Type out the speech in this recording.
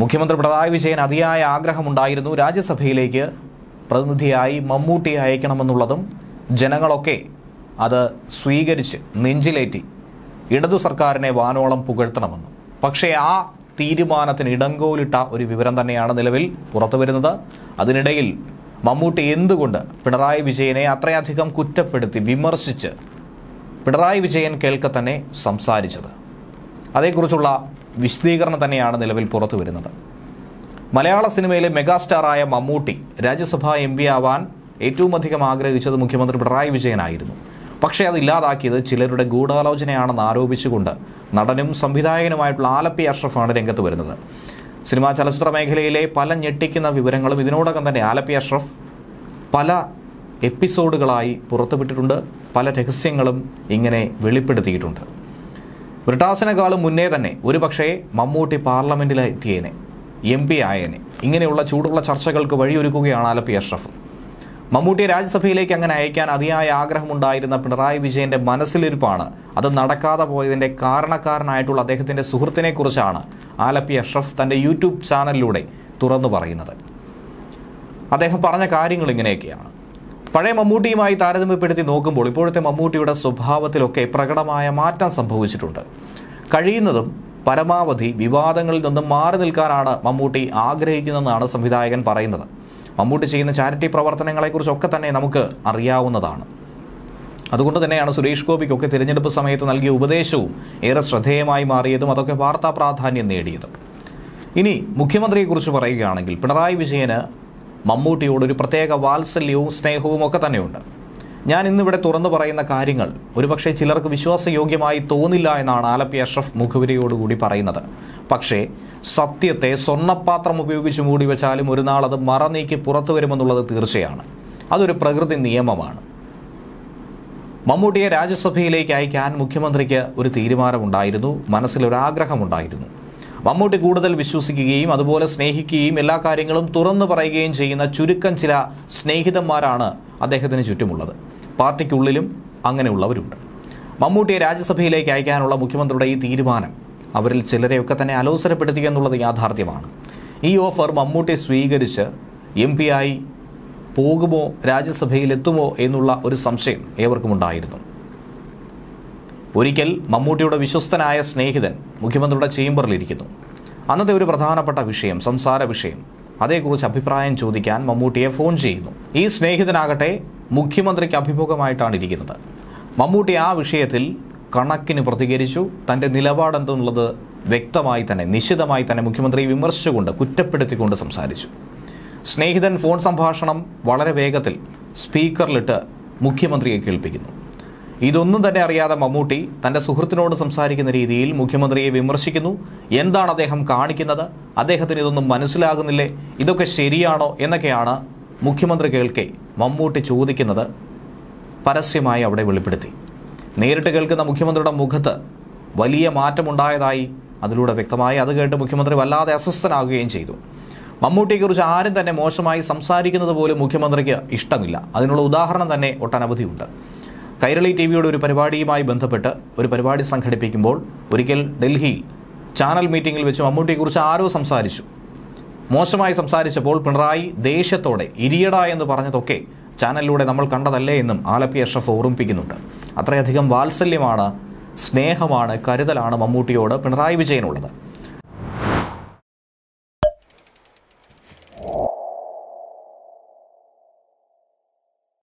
മുഖ്യമന്ത്രി പിണറായി വിജയൻ അതിയായ ആഗ്രഹമുണ്ടായിരുന്നു രാജ്യസഭയിലേക്ക് പ്രതിനിധിയായി മമ്മൂട്ടിയെ അയക്കണമെന്നുള്ളതും ജനങ്ങളൊക്കെ അത് സ്വീകരിച്ച് നെഞ്ചിലേറ്റി ഇടതു സർക്കാരിനെ വാനോളം പുകഴ്ത്തണമെന്നും. പക്ഷേ ആ തീരുമാനത്തിന് ഇടങ്കോലിട്ട ഒരു വിവരം തന്നെയാണ് നിലവിൽ പുറത്തുവരുന്നത്. അതിനിടയിൽ മമ്മൂട്ടി എന്തുകൊണ്ട് പിണറായി വിജയനെ അത്രയധികം കുറ്റപ്പെടുത്തി വിമർശിച്ച് പിണറായി വിജയൻ കേൾക്കെ തന്നെ സംസാരിച്ചത്, അതേക്കുറിച്ചുള്ള വിശദീകരണം തന്നെയാണ് നിലവിൽ പുറത്തു വരുന്നത്. മലയാള സിനിമയിലെ മെഗാസ്റ്റാറായ മമ്മൂട്ടി രാജ്യസഭാ MP ആവാൻ ഏറ്റവും അധികം ആഗ്രഹിച്ചത് മുഖ്യമന്ത്രി പിണറായി വിജയനായിരുന്നു. പക്ഷേ അതില്ലാതാക്കിയത് ചിലരുടെ ഗൂഢാലോചനയാണെന്ന് ആരോപിച്ചുകൊണ്ട് നടനും സംവിധായകനുമായിട്ടുള്ള ആലപ്പി അഷ്റഫാണ് രംഗത്ത് വരുന്നത്. സിനിമാ ചലച്ചിത്ര മേഖലയിലെ പല ഞെട്ടിക്കുന്ന വിവരങ്ങളും ഇതിനോടകം തന്നെ ആലപ്പി അഷ്റഫ് പല എപ്പിസോഡുകളായി പുറത്തുവിട്ടിട്ടുണ്ട്. പല രഹസ്യങ്ങളും ഇങ്ങനെ വെളിപ്പെടുത്തിയിട്ടുണ്ട്. ബ്രിട്ടാസിനെക്കാളും മുന്നേ തന്നെ ഒരുപക്ഷേ മമ്മൂട്ടി പാർലമെന്റിലെത്തിയേനെ, MP ആയേനെ. ഇങ്ങനെയുള്ള ചൂടുള്ള ചർച്ചകൾക്ക് വഴിയൊരുക്കുകയാണ് ആലപ്പി അഷ്റഫ്. മമ്മൂട്ടിയെ രാജ്യസഭയിലേക്ക് അങ്ങനെ അയക്കാൻ അതിയായ ആഗ്രഹമുണ്ടായിരുന്ന പിണറായി വിജയന്റെ മനസ്സിലിരിപ്പാണ് അത് നടക്കാതെ പോയതിന്റെ കാരണക്കാരനായിട്ടുള്ള അദ്ദേഹത്തിന്റെ സുഹൃത്തിനെ കുറിച്ചാണ് ആലപ്പി അഷ്റഫ് തന്റെ യൂട്യൂബ് ചാനലിലൂടെ തുറന്നു പറയുന്നത്. അദ്ദേഹം പറഞ്ഞ കാര്യങ്ങൾ ഇങ്ങനെയൊക്കെയാണ്. പഴയ മമ്മൂട്ടിയുമായി താരതമ്യപ്പെടുത്തി നോക്കുമ്പോൾ ഇപ്പോഴത്തെ മമ്മൂട്ടിയുടെ സ്വഭാവത്തിലൊക്കെ പ്രകടമായ മാറ്റം സംഭവിച്ചിട്ടുണ്ട്. കഴിയുന്നതും പരമാവധി വിവാദങ്ങളിൽ നിന്നും മാറി നിൽക്കാനാണ് മമ്മൂട്ടി ആഗ്രഹിക്കുന്നതെന്നാണ് സംവിധായകൻ പറയുന്നത്. മമ്മൂട്ടി ചെയ്യുന്ന ചാരിറ്റി പ്രവർത്തനങ്ങളെക്കുറിച്ചൊക്കെ തന്നെ നമുക്ക് അറിയാവുന്നതാണ്. അതുകൊണ്ട് തന്നെയാണ് സുരേഷ് ഗോപിക്കൊക്കെ തിരഞ്ഞെടുപ്പ് സമയത്ത് നൽകിയ ഉപദേശവും ഏറെ ശ്രദ്ധേയമായി മാറിയതും അതൊക്കെ വാർത്താ പ്രാധാന്യം നേടിയതും. ഇനി മുഖ്യമന്ത്രിയെക്കുറിച്ച് പറയുകയാണെങ്കിൽ പിണറായി വിജയന് മമ്മൂട്ടിയോടൊരു പ്രത്യേക വാത്സല്യവും സ്നേഹവും ഒക്കെ തന്നെയുണ്ട്. ഞാൻ ഇന്നിവിടെ തുറന്നു പറയുന്ന കാര്യങ്ങൾ ഒരുപക്ഷെ ചിലർക്ക് വിശ്വാസയോഗ്യമായി തോന്നില്ല എന്നാണ് ആലപ്പി അഷ്റഫ് മുഖവിരയോടുകൂടി പറയുന്നത്. പക്ഷേ സത്യത്തെ സ്വർണ്ണപാത്രം ഉപയോഗിച്ച് മൂടി വെച്ചാലും ഒരു നാൾ അത് മറനീക്കി പുറത്തു വരുമെന്നുള്ളത് തീർച്ചയാണ്. അതൊരു പ്രകൃതി നിയമമാണ്. മമ്മൂട്ടിയെ രാജ്യസഭയിലേക്ക് അയക്കാൻ മുഖ്യമന്ത്രിക്ക് ഒരു തീരുമാനമുണ്ടായിരുന്നു, മനസ്സിലൊരാഗ്രഹമുണ്ടായിരുന്നു. മമ്മൂട്ടി കൂടുതൽ വിശ്വസിക്കുകയും അതുപോലെ സ്നേഹിക്കുകയും എല്ലാ കാര്യങ്ങളും തുറന്നു പറയുകയും ചെയ്യുന്ന ചുരുക്കം ചില സ്നേഹിതന്മാരാണ് അദ്ദേഹത്തിന് ചുറ്റുമുള്ളത്. പാർട്ടിക്കുള്ളിലും അങ്ങനെയുള്ളവരുണ്ട്. മമ്മൂട്ടിയെ രാജ്യസഭയിലേക്ക് അയക്കാനുള്ള മുഖ്യമന്ത്രിയുടെ ഈ തീരുമാനം അവരിൽ ചിലരെയൊക്കെ തന്നെ അലോസരപ്പെടുത്തുക എന്നുള്ളത് യാഥാർത്ഥ്യമാണ്. ഈ ഓഫർ മമ്മൂട്ടി സ്വീകരിച്ച് MP ആയി പോകുമോ, രാജ്യസഭയിലെത്തുമോ എന്നുള്ള ഒരു സംശയം ഏവർക്കും ഉണ്ടായിരുന്നു. ഒരിക്കൽ മമ്മൂട്ടിയുടെ വിശ്വസ്തനായ സ്നേഹിതൻ മുഖ്യമന്ത്രിയുടെ ചേംബറിലിരിക്കുന്നു. അന്നത്തെ ഒരു പ്രധാനപ്പെട്ട വിഷയം, സംസാര വിഷയം, അതേക്കുറിച്ച് അഭിപ്രായം ചോദിക്കാൻ മമ്മൂട്ടിയെ ഫോൺ ചെയ്യുന്നു. ഈ സ്നേഹിതനാകട്ടെ മുഖ്യമന്ത്രിക്ക് അഭിമുഖമായിട്ടാണ് ഇരിക്കുന്നത്. മമ്മൂട്ടി ആ വിഷയത്തിൽ കണക്കിന് പ്രതികരിച്ചു. തൻ്റെ നിലപാടെന്തെന്നുള്ളത് വ്യക്തമായി തന്നെ നിശ്ചിതമായി തന്നെ മുഖ്യമന്ത്രിയെ വിമർശിച്ചുകൊണ്ട് കുറ്റപ്പെടുത്തിക്കൊണ്ട് സംസാരിച്ചു. സ്നേഹിതൻ ഫോൺ സംഭാഷണം വളരെ വേഗത്തിൽ സ്പീക്കറിലിട്ട് മുഖ്യമന്ത്രിയെ കേൾപ്പിക്കുന്നു. ഇതൊന്നും തന്നെ അറിയാതെ മമ്മൂട്ടി തൻ്റെ സുഹൃത്തിനോട് സംസാരിക്കുന്ന രീതിയിൽ മുഖ്യമന്ത്രിയെ വിമർശിക്കുന്നു. എന്താണ് അദ്ദേഹം കാണിക്കുന്നത്? അദ്ദേഹത്തിന് ഇതൊന്നും മനസ്സിലാകുന്നില്ലേ? ഇതൊക്കെ ശരിയാണോ എന്നൊക്കെയാണ് മുഖ്യമന്ത്രി കേൾക്കെ മമ്മൂട്ടി ചോദിക്കുന്നത്. പരസ്യമായി അവിടെ വെളിപ്പെടുത്തി. നേരിട്ട് കേൾക്കുന്ന മുഖ്യമന്ത്രിയുടെ മുഖത്ത് വലിയ മാറ്റമുണ്ടായതായി അതിലൂടെ വ്യക്തമായി. അത് കേട്ട് മുഖ്യമന്ത്രി വല്ലാതെ അസ്വസ്ഥനാകുകയും ചെയ്തു. മമ്മൂട്ടിയെക്കുറിച്ച് ആരും തന്നെ മോശമായി സംസാരിക്കുന്നത് പോലും മുഖ്യമന്ത്രിക്ക് ഇഷ്ടമില്ല. അതിനുള്ള ഉദാഹരണം തന്നെ ഒട്ടനവധിയുണ്ട്. കൈരളി TVയുടെ ഒരു പരിപാടിയുമായി ബന്ധപ്പെട്ട് ഒരു പരിപാടി സംഘടിപ്പിക്കുമ്പോൾ ഒരിക്കൽ ഡൽഹി ചാനൽ മീറ്റിംഗിൽ വെച്ച് മമ്മൂട്ടിയെക്കുറിച്ച് ആരോ സംസാരിച്ചു. മോശമായി സംസാരിച്ചപ്പോൾ പിണറായി ദേഷ്യത്തോടെ ഇരിയട എന്ന് പറഞ്ഞതൊക്കെ ചാനലിലൂടെ നമ്മൾ കണ്ടതല്ലേ എന്നും ആലപ്പി അഷ്റഫ് ഓർമ്മിപ്പിക്കുന്നുണ്ട്. അത്രയധികം വാത്സല്യമാണ്, സ്നേഹമാണ്, കരുതലാണ് മമ്മൂട്ടിയോട് പിണറായി വിജയനുള്ളത്.